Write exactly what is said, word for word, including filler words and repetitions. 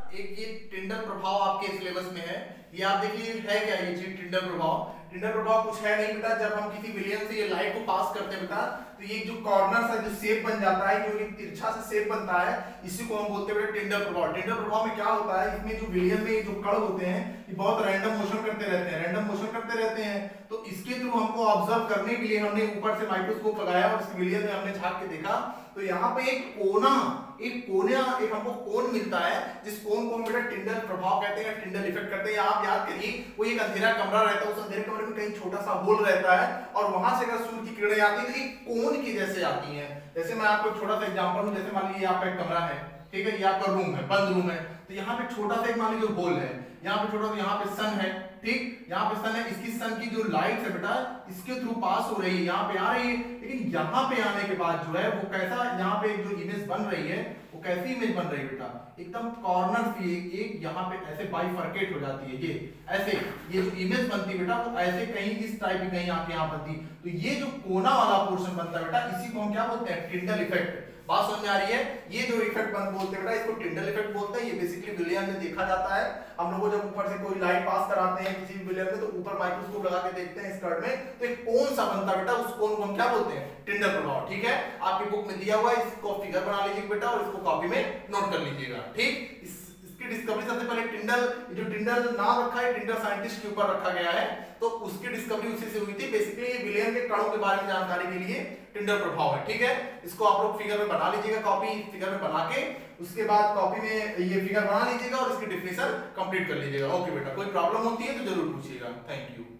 एक ये टिंडल प्रभाव आपके सिलेबस में है। ये आप देखिए है क्या ये चीज टिंडल प्रभाव। टिंडल प्रभाव कुछ है नहीं बेटा, जब हम किसी विलियन से ये लाइट को पास करते हैं बेटा तो ये जो कॉर्नर सा जो शेप बन जाता है, जो एक तिरछा सा शेप बनता है, इसी को हम बोलते हैं बेटा टिंडल प्रभाव। टिंडल प्रभाव में क्या होता है, इसमें जो विलियन में जो कण होते हैं ये बहुत रैंडम मोशन करते रहते हैं रैंडम मोशन करते रहते हैं तो इसके थ्रू हमको ऑब्जर्व करने के लिए हमने ऊपर से माइक्रोस्कोप लगाया और इस विलियन में हमने झांक के देखा तो यहाँ पे एक कोना एक कोना एक हमको कोन मिलता है, जिस कोन को हम बेटा टिंडल प्रभाव कहते हैं, टिंडल इफेक्ट कहते हैं। आप याद करिए वो एक अंधेरा कमरा रहता है, उस अंधेरे कमरे में कहीं छोटा सा होल रहता है और वहां से अगर सूर्य की किरणें आती है तो एक कोन की जैसे आती हैं। जैसे मैं आपको छोटा सा एग्जांपल दूं, जैसे मान लीजिए आपका एक कमरा है, ठीक है, ये आपका रूम है, बंद रूम है, तो यहाँ पे छोटा सा एक मान लीजिए होल है, यहाँ पे छोटा सा, यहाँ पे सन है, ठीक, यहाँ पे सन है, इसकी सन की जो लाइट है बेटा इसके थ्रू पास हो रही है, यहाँ पे आ रही है, लेकिन यहाँ पे आने के बाद जो है वो कैसा, यहाँ पे जो इमेज बन रही है वो कैसी इमेज बन रही है बेटा, एकदम कॉर्नर सी एक, एक यहाँ पे ऐसे बाइफरकेट हो जाती है, ये ऐसे ये जो इमेज बनती है बेटा वो ऐसे कहीं इस टाइप की कहीं आके यहाँ बनती, तो ये जो कोना वाला पोर्शन बनता है बेटा इसी को हम क्या बोलते हैं, टिंडल इफेक्ट। बात समझ में आ रही है? ये जो इफेक्ट बन बोलते हैं बेटा इसको टिंडल इफेक्ट बोलते हैं। ये बेसिकली विलियन में देखा जाता है। हम लोगों जब ऊपर से कोई लाइट पास कराते हैं किसी भी विलियन में तो ऊपर माइक्रोस्कोप लगा के देखते हैं स्कर्ट में, तो एक कोन सा बनता है बेटा, उस कोन को हम क्या बोलते हैं, टिंडल प्रभाव। ठीक है, आपकी बुक में दिया हुआ है, इसको फिगर बना लीजिएगा बेटा और इसको कॉपी में नोट कर लीजिएगा। ठीक, इस इसकी डिस्कवरी सबसे पहले टिंडल, जो टिंडल नाम रखा है टिंडल साइंटिस्ट के ऊपर रखा गया है, तो उसकी डिस्कवरी उसी से हुई थी। बेसिकली विलियन के कणों के बारे में जानकारी के लिए टिंडल प्रभाव है। ठीक है, इसको आप लोग फिगर में बना लीजिएगा, कॉपी फिगर में बना के उसके बाद कॉपी में ये फिगर बना लीजिएगा और इसकी डेफिनेशन कंप्लीट कर लीजिएगा। ओके बेटा, कोई प्रॉब्लम होती है तो जरूर पूछिएगा। Thank you.